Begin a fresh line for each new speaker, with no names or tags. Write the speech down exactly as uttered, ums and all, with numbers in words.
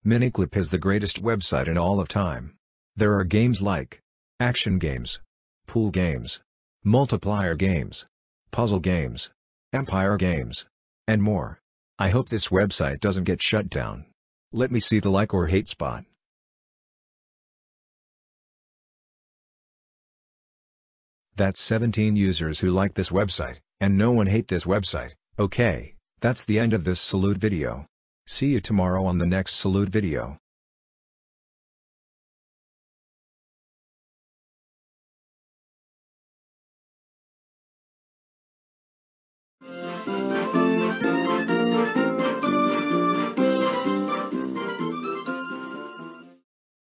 Miniclip is the greatest website in all of time. There are games like action games, pool games, multiplayer games, puzzle games, empire games, and more. I hope this website doesn't get shut down. Let me see the like or hate spot. That's seventeen users who like this website, and no one hate this website. Okay, that's the end of this salute video. See you tomorrow on the next salute video.